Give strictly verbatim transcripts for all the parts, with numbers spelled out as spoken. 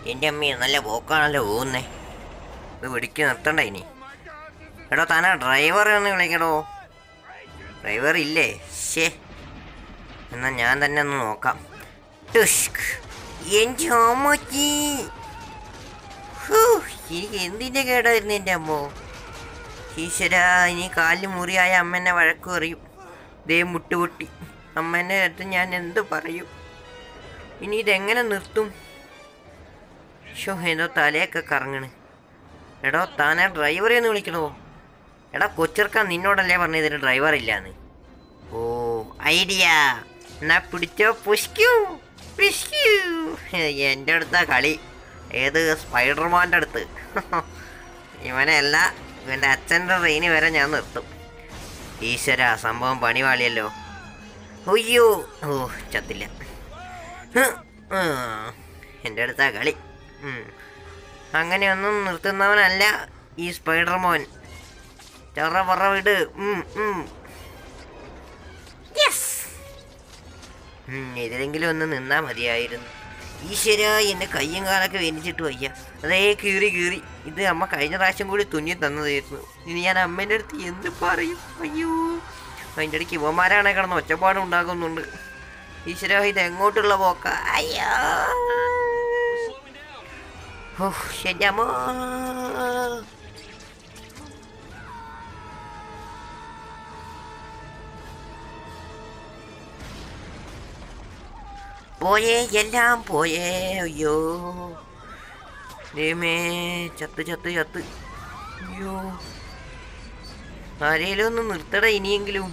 എൻ്റെ അമ്മ നല്ല പോക്കാണല്ലോ പോകുന്നേ. ഇത് പിടിക്ക് നിർത്തണ്ട ഇനി. എടോ താനാ ഡ്രൈവറെ ഒന്ന് വിളിക്കടോ. ഡ്രൈവർ ഇല്ലേ? ശേ, എന്നാൽ ഞാൻ തന്നെ ഒന്ന് നോക്കാം. എൻ്റെ അമ്മച്ചി, എനിക്ക് എന്തിൻ്റെ കേടായിരുന്നു എൻ്റെ അമ്മോ. ഈശ്വരാ, ഇനി കാലിൽ മുറിയായ അമ്മേനെ വഴക്ക് പറയും. ദേ മുട്ടുപൊട്ടി. അമ്മേൻ്റെ അടുത്ത് ഞാൻ എന്ത് പറയും? ഇനി ഇതെങ്ങനെ നിർത്തും? ഷോ, ഏതോ തലയൊക്കെ കറങ്ങണ്. എടോ താനാ ഡ്രൈവറെ ഒന്ന് വിളിക്കണോ. എടാ കൊച്ചിർക്കാൻ നിന്നോടല്ലേ പറഞ്ഞത് ഇതിന് ഡ്രൈവർ ഇല്ലാന്ന്. ഓ ഐഡിയ, എന്നാ പിടിച്ചോ. പുഷ്കൂ പുഷ്കൂ. എൻ്റെ അടുത്താ കളി. ഏത് സ്പൈഡർമാൻ്റെ അടുത്ത്. ഇവനെ അല്ല, ഇവൻ്റെ അച്ഛൻ്റെ ട്രെയിന് വരെ ഞാൻ നിർത്തും. ഈശ്വര, സംഭവം പണിവാളിയല്ലോ. ഒയ്യോ, ഓ ചത്തില്ല. എൻ്റെ അടുത്താ കളി. അങ്ങനെയൊന്നും നിർത്തുന്നവനല്ല ഈ സ്പൈഡർമോൻ. ചറ പറ വിട്. ഇതിലെങ്കിലും ഒന്ന് നിന്നാ മതിയായിരുന്നു. ഈശ്വര, എൻ്റെ കയ്യും കാലൊക്കെ വേനിച്ചിട്ട് വയ്യ. അതേ കീറി കീറി. ഇത് അമ്മ കഴിഞ്ഞ പ്രാവശ്യം കൂടി തുന്നി തന്നതായിരുന്നു. ഇനി ഞാൻ അമ്മേൻ്റെ അടുത്ത് എന്ത് പറയും? അയ്യോ, അതിൻ്റെ ഇടയ്ക്ക് ഇവന്മാരാണെ കിടന്ന് ഒച്ചപ്പാടും ഉണ്ടാക്കുന്നുണ്ട്. ഈശ്വര, ഇത് എങ്ങോട്ടുള്ള പോക്ക? അയ്യോ, ഓ എൻ്റെ അമ്മ. പോയേ, എല്ലാം പോയേ. അയ്യോ ദൈവമേ, ചത്ത് ചത്ത് ചത്ത്. അയ്യോ, ആരേലും ഒന്ന് നിർത്തട ഇനിയെങ്കിലും.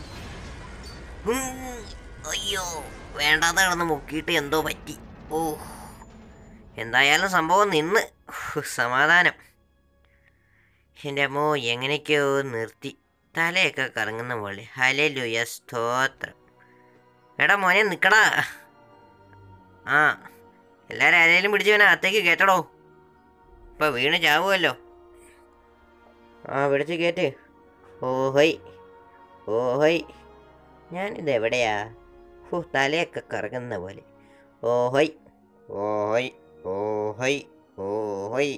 അയ്യോ, വേണ്ടാതെ കിടന്ന് മുക്കിയിട്ട് എന്തോ പറ്റി. ഓ, എന്തായാലും സംഭവം നിന്ന്. സമാധാനം. എൻ്റെ അമ്മോ, എങ്ങനെയൊക്കെയോ നിർത്തി. തലയൊക്കെ കറങ്ങുന്ന പോലെ. ഹല്ലേലൂയ, സ്തോത്രം. എടാ മോനെ നിൽക്കടാ. ആ, എല്ലാവരും ആരെങ്കിലും പിടിച്ചവനെ അകത്തേക്ക് കയറ്റടോ. ഇപ്പം വീണ് ചാവുമല്ലോ. ആ, പിടിച്ച് കയറ്റ്. ഓഹോയ് ഓഹോയ്. ഞാനിതെവിടെയാ? ഹോ, തലയൊക്കെ കറങ്ങുന്ന പോലെ. ഓഹോയ് ഓഹോയ് ഓഹോയ് ഓഹോയ്.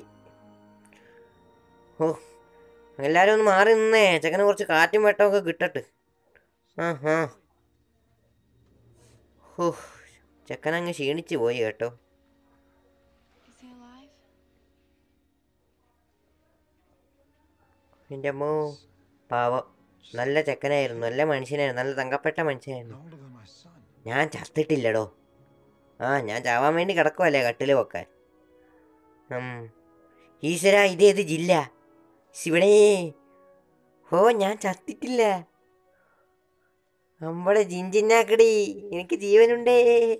ഓ, എല്ലാവരും ഒന്ന് മാറി നിന്നേ. ചെക്കന് കുറച്ച് കാറ്റും വെട്ടമൊക്കെ കിട്ടട്ട്. ആ ഹാ. ഹോ, ചെക്കനങ്ങ് ക്ഷീണിച്ച് പോയി കേട്ടോ. എൻ്റെ അമ്മോ, പാവം. നല്ല ചെക്കനായിരുന്നു, നല്ല മനുഷ്യനായിരുന്നു, നല്ല തങ്കപ്പെട്ട മനുഷ്യനായിരുന്നു. ഞാൻ ചത്തിട്ടില്ലടോ. ആ, ഞാൻ ചാവാൻ വേണ്ടി കിടക്കുമല്ലേ കട്ടിൽ വെക്കാൻ. ഈശ്വര, ഇതേത് ജില്ല? ശിവണേ. ഓ, ഞാൻ ചത്തിട്ടില്ല. നമ്മുടെ ജിഞ്ചിന്നാക്കടി, എനിക്ക് ജീവനുണ്ടേ.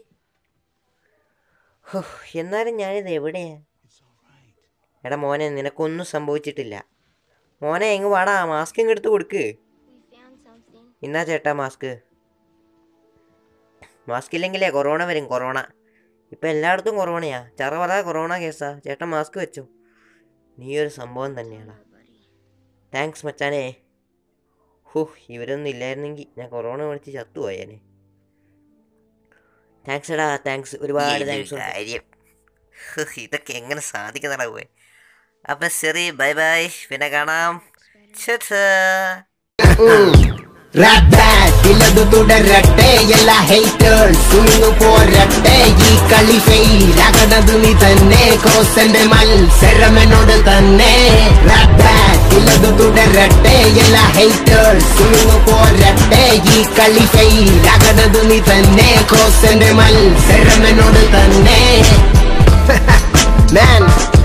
ഹോ, എന്നാലും ഞാനിത് എവിടെയാ? എടാ മോനെ, നിനക്കൊന്നും സംഭവിച്ചിട്ടില്ല. മോനെ എങ്ങ് വാടാ, മാസ്ക് ഇങ്ങ് എടുത്ത് കൊടുക്ക്. ഇന്നാ ചേട്ടാ മാസ്ക്. മാസ്ക് ഇല്ലെങ്കിലേ കൊറോണ വരും, കൊറോണ. ഇപ്പം എല്ലായിടത്തും കൊറോണയാ. ചറ പറ കൊറോണ കേസാ. ചേട്ടൻ മാസ്ക് വെച്ചു. നീ ഒരു സംഭവം തന്നെയാടാ. താങ്ക്സ് മച്ചാനേ. ഹോ, ഇവരൊന്നും ഇല്ലായിരുന്നെങ്കിൽ ഞാൻ കൊറോണ വിളിച്ച് ചത്തുപോയേനെ. താങ്ക്സ് എടാ, താങ്ക്സ്, ഒരുപാട് താങ്ക്സ്. കാര്യം ഇതൊക്കെ എങ്ങനെ സാധിക്കുന്നതാ പോയി. അപ്പം ശരി, ബൈ ബൈ, പിന്നെ കാണാം. ഇല്ലതു തുടരട്ടെ, എല്ലാ ഹേറ്റേഴ്സ് പോരട്ടെ. ഈ കളി ഫെയിലാകണത് നീ തന്നെ. ക്രോസന്റെ മത്സരമെന്നോട് തന്നെ. ഇല്ലതു തുടരട്ടെ, എല്ലാ ഹേറ്റേഴ്സ് പോരട്ടെ. ഈ കളി ഫെയിലാകണത് നീ തന്നെ. ക്രോസന്റെ മത്സരമെന്നോട് തന്നെ. Man